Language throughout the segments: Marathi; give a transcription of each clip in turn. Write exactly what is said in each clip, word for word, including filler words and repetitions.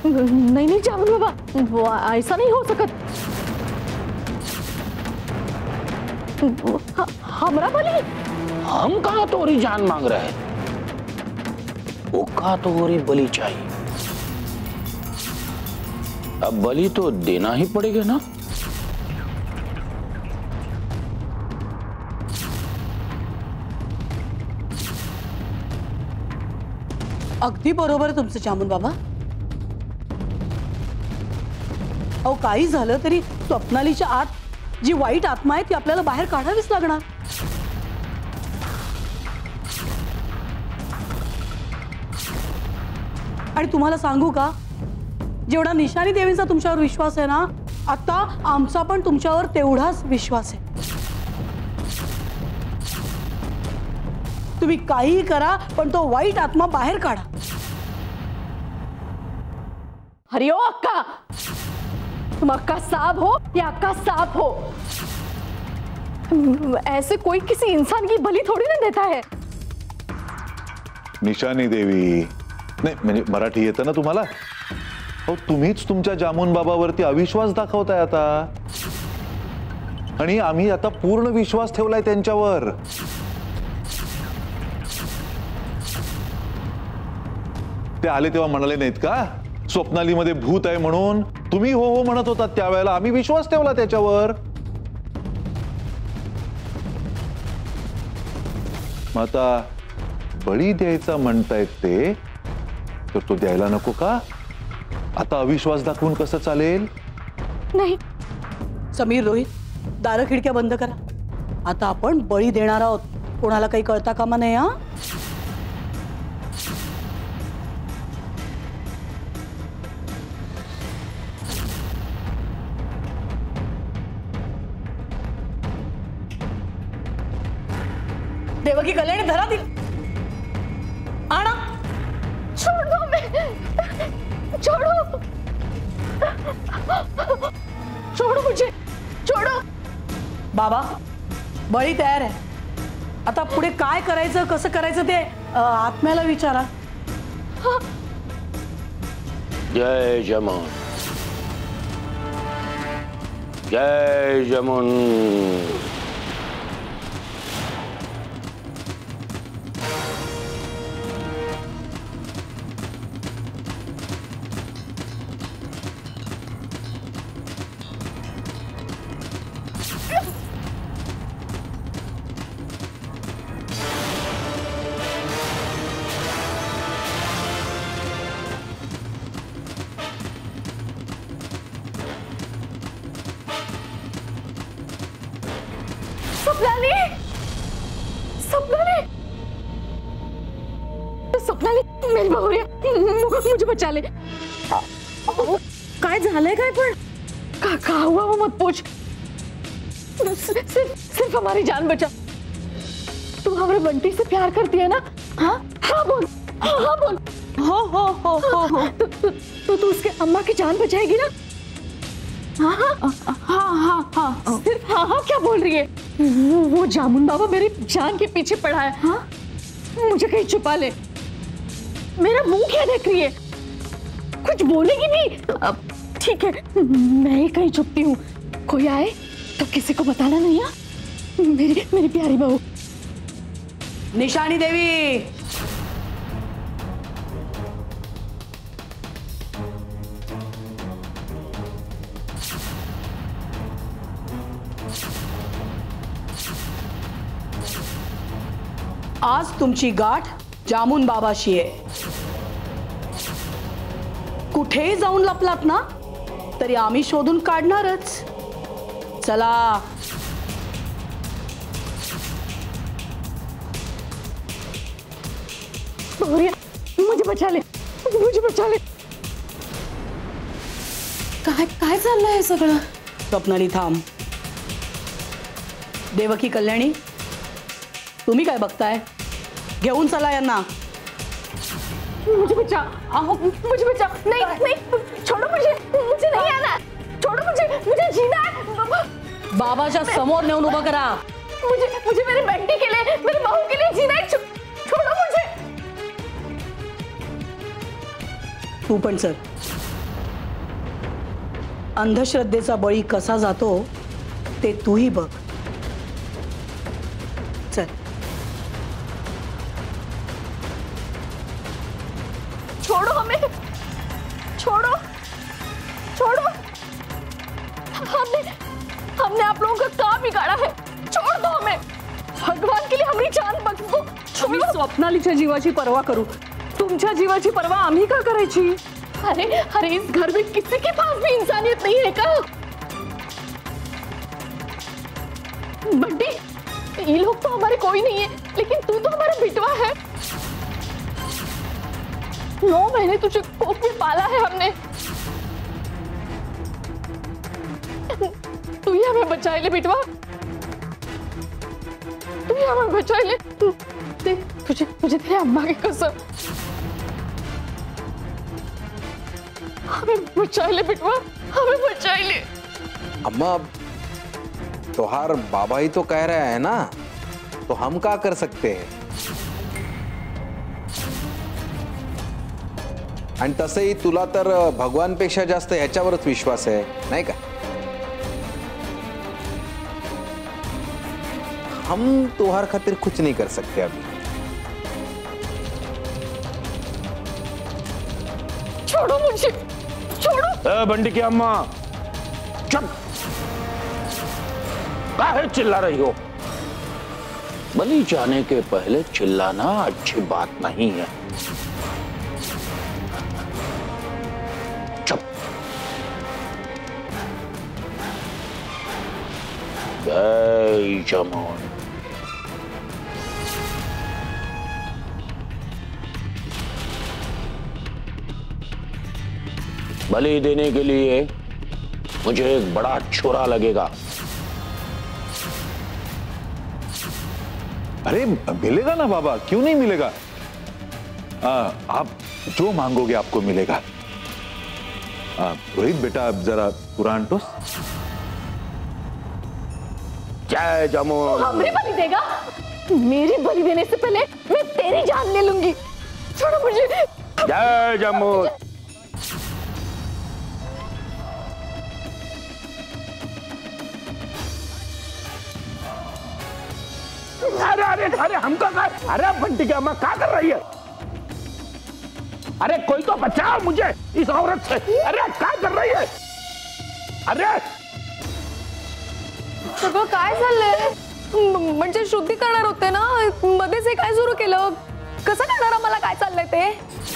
नहीं नहीं जामुन बाबा, वो ऐसा नहीं हो सकत। हमरा बली हम कहाँ तोरी जान मांग रहे हैं, वो कहा तोरी बलि चाहिए। अब बलि तो देना ही पड़ेगा ना। अगदी बरोबर आहे तुमचं जामुन बाबा। अहो काही झालं तरी स्वप्नालीच्या आत जी वाईट आत्मा आहे ती आपल्याला बाहेर काढावीच लागणार। आणि तुम्हाला सांगू का, जेवढा निशानी देवींचा तुमच्यावर विश्वास आहे ना, आता आमचा पण तुमच्यावर तेवढाच विश्वास आहे। तुम्ही काही करा पण तो वाईट आत्मा बाहेर काढा। अरे ओ अक्का, तुम अक्का साहब हो या अक्का साहब हो, ऐसे कोई किसी इंसान की बलि थोड़ी ना देता है। निशानी देवी नाही म्हणजे मराठी येतं ना तुम्हाला? हो, तुम्हीच तुमच्या जामुन बाबावरती अविश्वास दाखवताय आता, आणि आम्ही आता पूर्ण विश्वास ठेवलाय त्यांच्यावर। ते आले तेव्हा म्हणाले नाहीत का स्वप्नालीमध्ये भूत आहे म्हणून? तुम्ही हो हो म्हणत होतात त्यावेळेला, आम्ही विश्वास ठेवला त्याच्यावर। मग आता बळी द्यायचा म्हणतायत ते, तर तो द्यायला नको का? आता अविश्वास दाखवून कसं चालेल? नाही समीर, रोहित, दार खिडक्या बंद करा। आता आपण बळी देणार आहोत, कोणाला काही कळता कामा नये। हा, देवकी कल्याणी धरा दिल आना। छोड़ दो, मैं छोड़ो, छोड़ो मुझे, छोड़ो। बाबा, बळी तयार आहे, आता पुढे काय करायचं कसं करायचं ते आत्म्याला विचारा। जय जमुन, जय जमुन। स्वप्नाली, स्वप्नाली, स्वप्नाली, मेरी बहुरिया, मुझे बचा ले। काय झालंय काय पण? का, का हुआ वो मत पूछ, सिर्फ सिर्फ हमारी जान बचा। तू हमारे बंटी से प्यार करती है ना? हाँ हाँ बोल, हाँ हाँ बोल। हो हो हो हो हो तो तू तू तू उसके अम्मा की जान बचाएगी ना? हाँ हाँ हाँ हाँ हाँ, सिर्फ हाँ हाँ क्या बोल रही है? वो, वो जामुन बाबा मेरी जान के पीछे पड़ा है। हाँ, मुझे कहीं छुपा ले। मेरा मुंह क्या देख रही है? कुछ बोलेगी नहीं? अब ठीक है, मैं ही कहीं छुपती हूँ, कोई आए तो किसी को बताना नहीं। हाँ, मेरी मेरी प्यारी बहू। निशानी देवी, आज तुमची गाठ जामुन बाबाशी आहे। कुठेही जाऊन लपलात ना तरी आम्ही शोधून काढणारच। चला, मुझे बचा ले, मुझे बचा ले। काय काय चाललंय सगळं? स्वप्नाली थांब। देवकी कल्याणी, तुम्ही काय बघताय? घेऊन चला यांना। मुझे बचा, आओ, मुझे बचा। नहीं नहीं, छोड़ो मुझे, मुझे नहीं आना, छोड़ो मुझे, मुझे जीना है। बाबाच्या समोर नेऊन उभं करा। मुझे मुझे मेरी बेटी के लिए, मेरी बहू के लिए जीना है, छोड़ो मुझे। तू पण चल। अंधश्रद्धेचा बळी कसा जातो ते तूही बघ. चल. छोड़ो हमें, छोड़ो छोड़ो. हमने हमने आप लोगों का काम बिगाड़ा है. छोड़ दो हमें. भगवान के लिए हमारी जान बच दो. आम्ही स्वप्नालीच्या जीवाची पर्वा करू, तुमच्या जीवाची पर्वा आम्ही का करायची? अरे अरे इस घर में किसी के पास भी इंसानियत नहीं है का? बंटी, ये लोग तो हमारे कोई नहीं है, लेकिन तू तो हमारा बिटवा है. नौ महीने तुझे कोख में पाला है हमने. तू ही हमें बचा ले बिटवा. तू ही हमें बचा ले. देख तुझे तुझे तेरे अम्मा की कसम. हमें बचा ले बिटवा, हमें बचा ले. अम्मा तोहार बाबा ही तो कह रहा है ना, तो हम क्या कर सकते हैं? आणि तसंही तुला तर भगवानपेक्षा जास्त ह्याच्यावरच विश्वास आहे नाही का? हम तोहार खातिर कुछ नहीं कर सकते अभी. छोड़ो मुझे, छोड़ो. ए, बंटी की अम्मा चुप. काहे चिल्ला रही हो? बलि जाने के पहले चिल्लाना अच्छी बात नहीं है. चुप. जय जमोन. बलि देने के लिए मुझे एक बड़ा छोरा लगेगा. अरे मिलेगा ना बाबा, क्यों नहीं मिलेगा? आ, आप जो मांगोगे आपको मिलेगा. आ, रोहित बेटा अब जरा कुरान टोस. जय जमोन. हमें बलि देगा? मेरी बलि देने से पहले मैं तेरी जान ले लूंगी. छोड़ो मुझे. जय जमोन. अरे अरे अरे हमको क्या? अरे बंटी की अम्मा क्या कर रही है? अरे कोई तो बचाओ मुझे इस औरत से. अरे क्या कर रही है? अरे सगळं काय झालंय? म्हणजे शुद्धी करणार होते ना, मध्येच हे काय सुरू केलं? कसं करणार मला काय चाललंय ते?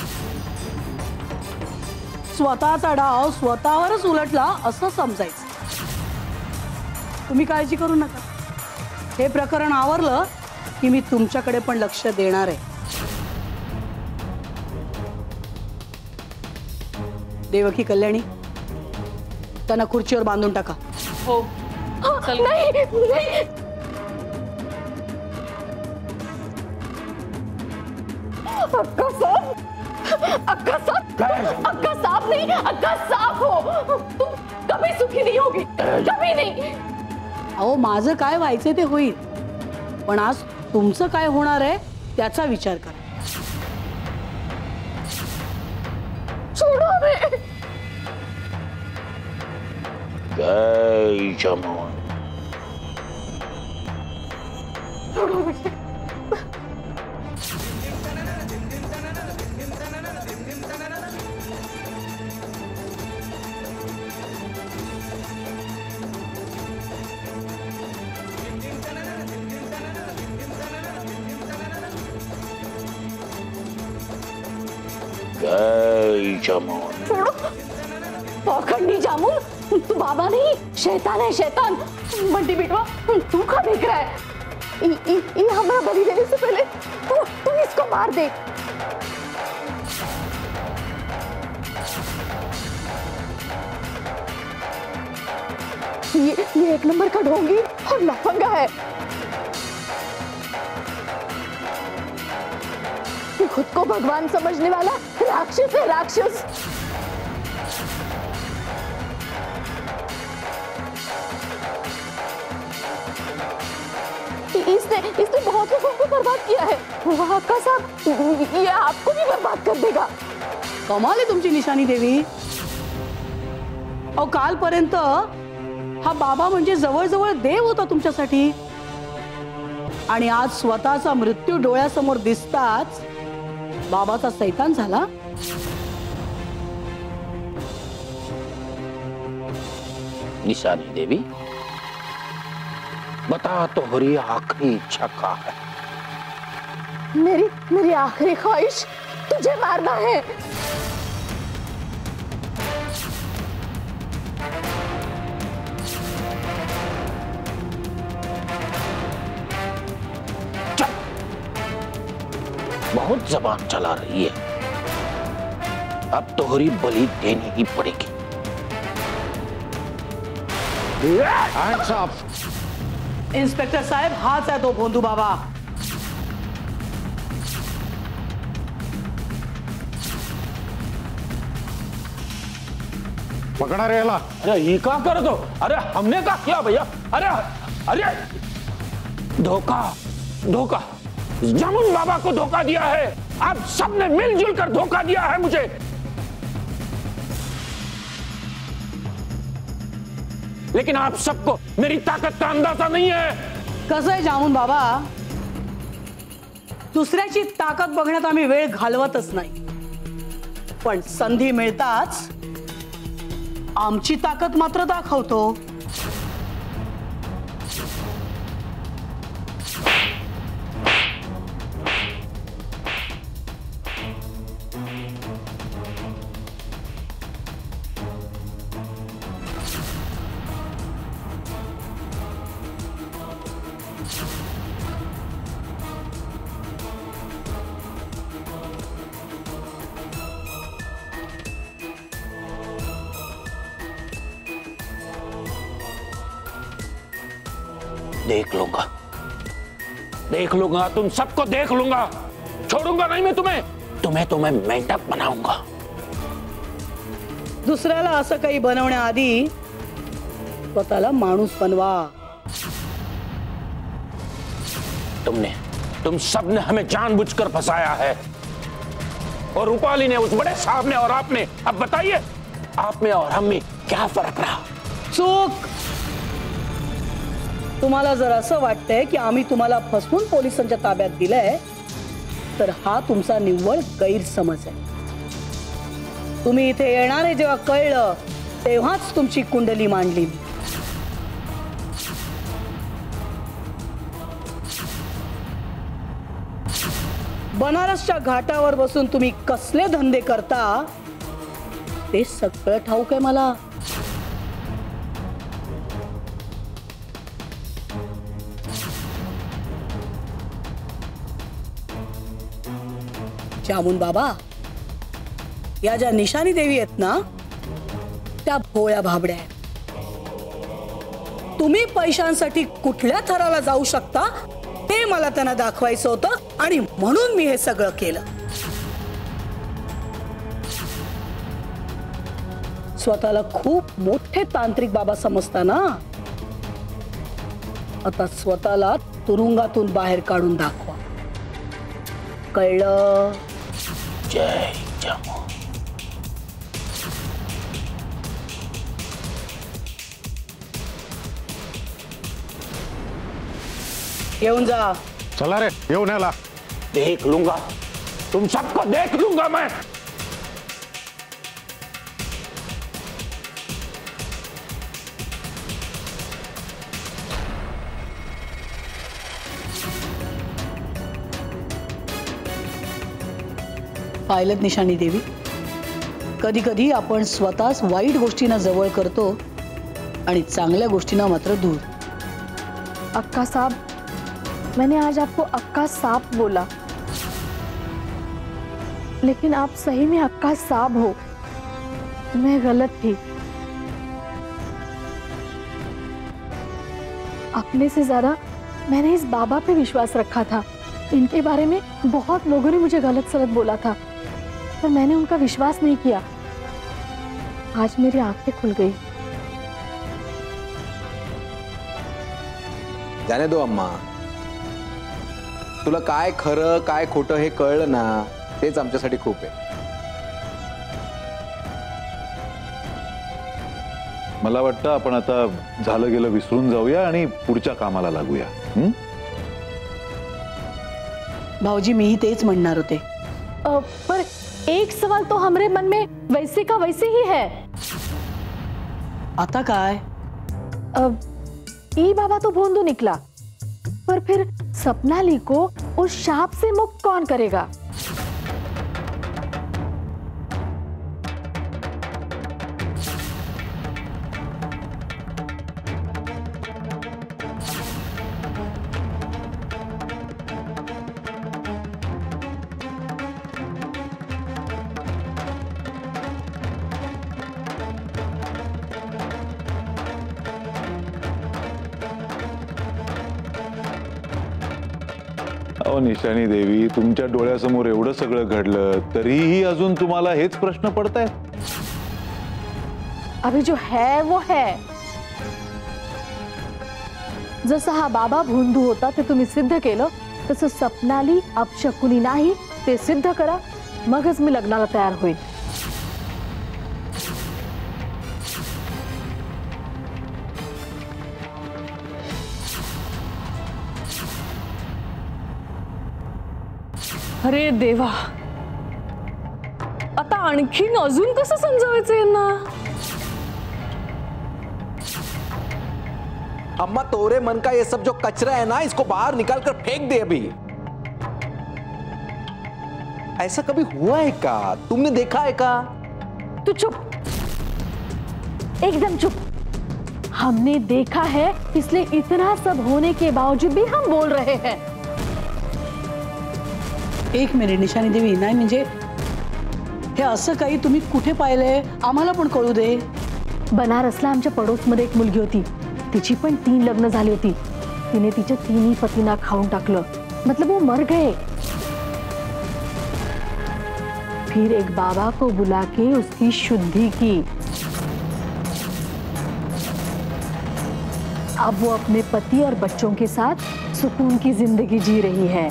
स्वतःचा डाव स्वतःवरच उलटला असं समजायचं. तुम्ही काळजी करू नका. हे प्रकरण आवरलं की मी तुमच्याकडे पण लक्ष देणार आहे. देवकी, कल्याणी, त्यांना खुर्चीवर बांधून टाका. हो. नाही नाही. अक्का साफ, अक्का साफ, अक्का साफ नहीं, अक्का साफ हो. तुम कभी सुखी नहीं होगी, कभी नहीं. अहो, माझं काय व्हायचं ते होईल, पण आज तुमचं काय होणार आहे त्याचा विचार करा. छोड़ो हमें. जय जमोन. छोड़ो मुझे. जय जमोन. छोड़ो. पाखंडी जामुन, तू बाबा नहीं, शैतान है, शैतान. बंटी बेटवा, तू क्या देख रहा है? इ, इ, इ हमारा बलि देने से पहले तू तू इसको मार दे. ये ये एक नंबर का ढोंगी और लफंगा है. ये खुद को भगवान समझने वाला राक्षस है, राक्षस. इसने इसने बहुत लोगों को बर्बाद किया है. वहाँ का साहब ये आपको भी बर्बाद कर देगा. कमाल आहे तुमची निशानी देवी. अहो कालपर्यंत हा बाबा म्हणजे जवळजवळ देव होता तुमच्यासाठी, आणि आज स्वतःचा मृत्यू डोळ्यासमोर दिसताच बाबाचा सैतान झाला. निशानी देवी, बता तो हरी आखिरी इच्छा क्या है? मेरी मेरी आखिरी ख्वाहिश तुझे मारना है. बहुत जबान चला रही है, अब तोहरी बलि देनी ही पड़ेगी. इंस्पेक्टर साहेब, हाच आहे तो भोंदू बाबा. पकड़ा रे याला. अरे ये क्या कर दो? अरे हमने क्या किया भैया? अरे अरे धोखा धोखा, जामुन बाबा को धोखा दिया है. आप सबने मिलजुल कर धोखा दिया है मुझे. लेकिन आप सबको मेरी ताकत का अंदाजा नहीं है. कसं आहे जामून बाबा, दुसऱ्याची ताकद बघण्यात आम्ही वेळ घालवतच नाही, पण संधी मिळताच आमची ताकद मात्र दाखवतो. देख लूंगा, देख लूंगा, तुम सबको देख लूंगा. छोड़ूंगा नहीं मैं तुम्हें. तुम्हें तो मैं मेंढक बनाऊंगा. दुसऱ्याला असं काही बनवण्याआधी स्वतःला माणूस बनवा. तुमने तुम सबने हमें जानबूझकर फंसाया है, और रूपाली ने, उस बड़े साहब ने और आपने. अब बताइए, आप में और हम में क्या फर्क रहा? चूक. तुम्हाला जर असं वाटतंय की आम्ही तुम्हाला फसवून पोलिसांच्या ताब्यात दिलंय, तर हा तुमचा निव्वळ गैरसमज आहे. तुम्ही इथे येणारे जेव्हा कळलं तेव्हाच तुमची कुंडली मांडली. बनारसच्या घाटावर बसून तुम्ही कसले धंदे करता ते सगळं ठाऊक आहे मला. जामुन बाबा, या ज्या निशानी देवी आहेत ना, त्या भोळ्या भाबड्या आहेत. तुम्ही पैशांसाठी कुठल्या थराला जाऊ शकता ते मला त्यांना दाखवायचं होतं, आणि म्हणून मी हे सगळं केलं. स्वतःला खूप मोठे तांत्रिक बाबा समजता ना, आता स्वतःला तुरुंगातून बाहेर काढून दाखवा. कळलं? जय जामू. येऊन जा. चला रे, येऊन याला. देख लूंगा, तुम सबको देख लूंगा मैं. पाहिलं निशानी देवी, कधी कधी आपण स्वतःच वाईट गोष्टींना जवळ करतो आणि चांगल्या गोष्टींना मात्र दूर. अक्का साहब, मैंने आज आपको अक्का साहब बोला, लेकिन आप सही में अक्का साहब हो. मैं गलत थी. अपने से ज्यादा मैंने इस बाबा पे विश्वास रखा था. इनके बारे में बहुत लोगों ने मुझे गलत सलत बोला था, पर मैंने उनका विश्वास नहीं किया. आज मेरी आंखें खुल गई. जाने दो अम्मा, तुला काय खरं काय खोटं हे कळलं ना, तेच आमच्यासाठी खूप आहे. मला वाटतं आपण आता झालं गेलं विसरून जाऊया आणि पुढच्या कामाला लागूया. हं? भाऊजी मीही तेच म्हणणार होते. अ, पर एक सवाल तो हमारे मन में वैसे का वैसे ही है. आता काय? अ, ई बाबा तो भोंदू निकला, पर फिर सपनाली को उस शाप से मुक्त कौन करेगा? अहो निशाणी देवी, तुमच्या डोळ्यासमोर एवढं सगळं घडलं तरीही अजून तुम्हाला हेच प्रश्न पडतायत. अभी जो है वो है. जसं हा बाबा भोंदू होता ते तुम्ही सिद्ध केलं, तसं सपनाली अपशकुनी नाही ते सिद्ध करा, मगच मी लग्नाला तयार होईल. अरे देवा, आता आणखीन अजून कसं समजावायचं यांना? अम्मा तोरे मन का ये सब जो कचरा है ना, इसको बाहर निकाल कर फेंक दे अभी. ऐसा कभी हुआ है का? तुमने देखा है का? तू चुप, एकदम चुप. हमने देखा है, इसलिए इतना सब होने के बावजूद भी हम बोल रहे हैं. एक मिनिट निशानी देवी, नाही म्हणजे हे असं काही तुम्ही कुठे पाहिलंय? आम्हाला पण कळू दे. बनारसला आमच्या पडोसमध्ये एक मुलगी होती, तिची पण तीन लग्न झाली होती. तिने तिच्या तिन्ही पतींना खाऊन टाकलं, मतलब वो मर गए. फिर एक बाबा को बुला के उसकी शुद्धि की. अब वो अपने पति और बच्चों के साथ सुकून की जिंदगी जी रही है.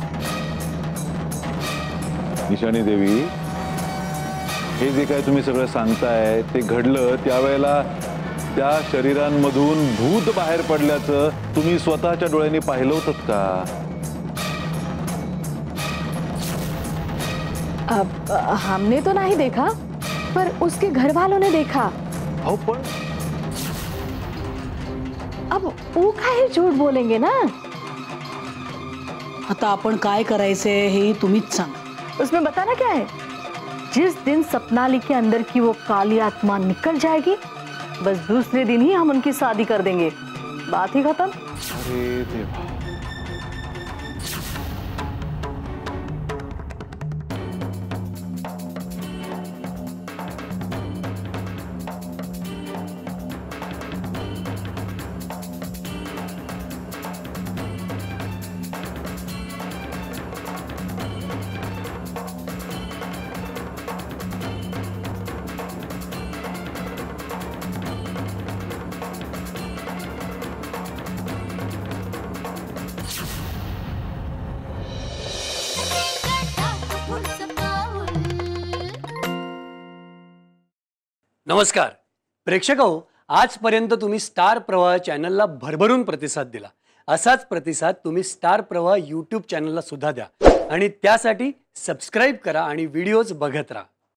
निशाणी देवी, हे जे काय तुम्ही सगळं सांगताय ते घडलं त्यावेळेला त्या शरीरांमधून भूत बाहेर पडल्याचं तुम्ही स्वतःच्या डोळ्यांनी पाहिलं होतं का? अब हमने तो नहीं देखा, पर उसके घर वालों ने देखा. हो पण अब वो काहे झूठ बोलेंगे ना. आता आपण काय करायचंय हे तुम्हीच सांगा. उसमें बताना क्या है? जिस दिन सपनाली के अंदर की वो काली आत्मा निकल जाएगी, बस दूसरे दिन ही हम उनकी शादी कर देंगे. बात ही खत्म. अरे देवा. नमस्कार प्रेक्षक हो, आजपर्यंत तुम्ही स्टार प्रवाह चॅनलला भरभरून प्रतिसाद दिला. असाच प्रतिसाद तुम्ही स्टार प्रवाह यूट्यूब चॅनलला सुद्धा द्या आणि त्यासाठी सबस्क्राइब करा आणि व्हिडिओज बघत राहा.